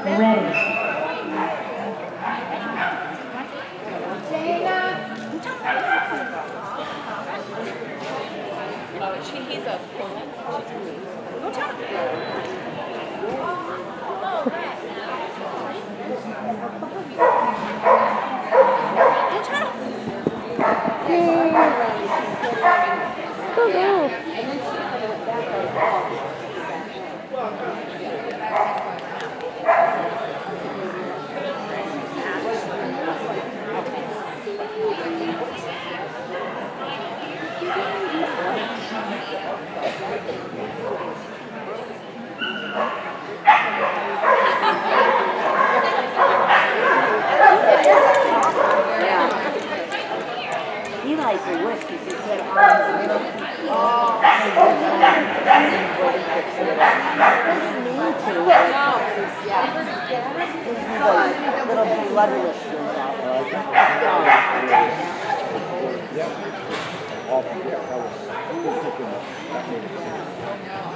Ready. He's a pony. Go tell him. Go, go. He likes a whisk because he said arms and little bloodless things out there. Yeah.